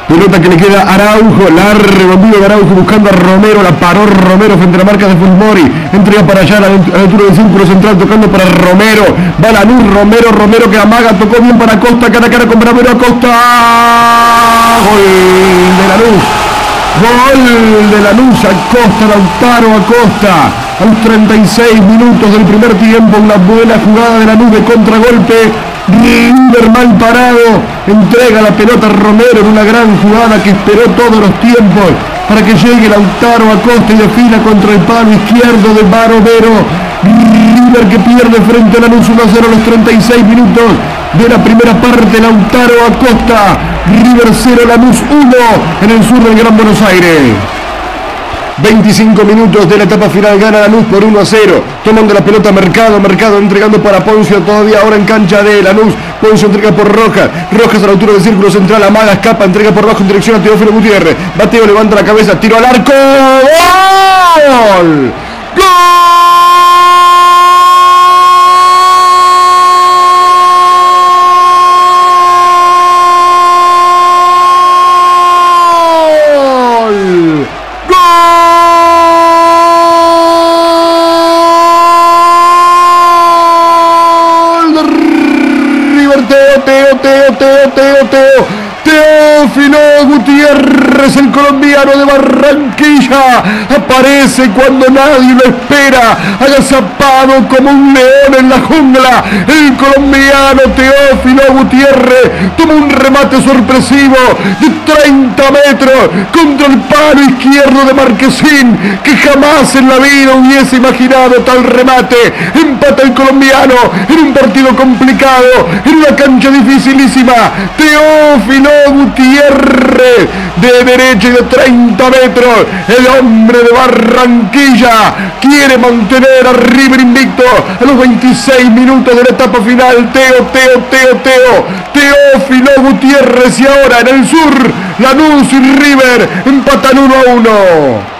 Pelota que le queda a Araujo, largo envío de Araujo buscando a Romero, la paró Romero frente a la marca de Fulmori, entrega para allá a la altura del círculo central, tocando para Romero, va Lanús, Romero que amaga, tocó bien para Acosta, cara a cara con Bravero, Acosta, gol de Lanús. Gol de Lanús, Acosta, Lautaro Acosta, a los 36 minutos del primer tiempo, una buena jugada de Lanús de contragolpe, River mal parado, entrega la pelota a Romero en una gran jugada que esperó todos los tiempos para que llegue Lautaro Acosta y defina contra el palo izquierdo de Barovero. River que pierde frente a Lanús 1-0 a los 36 minutos de la primera parte, Lautaro Acosta, River 0, Lanús 1 en el sur del Gran Buenos Aires. 25 minutos de la etapa final, gana Lanús por 1-0, tomando la pelota Mercado entregando para Poncio, todavía ahora en cancha de Lanús, Poncio entrega por Rojas a la altura del círculo central, amaga, escapa, entrega por abajo en dirección a Teófilo Gutiérrez, Bateo levanta la cabeza, tiro al arco, ¡gol! Teófilo Gutiérrez, el colombiano de Barranquilla, aparece cuando nadie lo espera, agazapado como un león en la jungla. El colombiano Teófilo Gutiérrez toma un remate sorpresivo de 30 metros contra el palo izquierdo de Marquesín, que jamás en la vida hubiese imaginado tal remate. Empata el colombiano en un partido complicado, en una cancha dificilísima. Teófilo Gutiérrez, de derecha y de 30 metros, el hombre de Barranquilla quiere mantener a River invicto a los 26 minutos de la etapa final. Teófilo Gutiérrez, y ahora en el sur, Lanús y River empatan 1-1.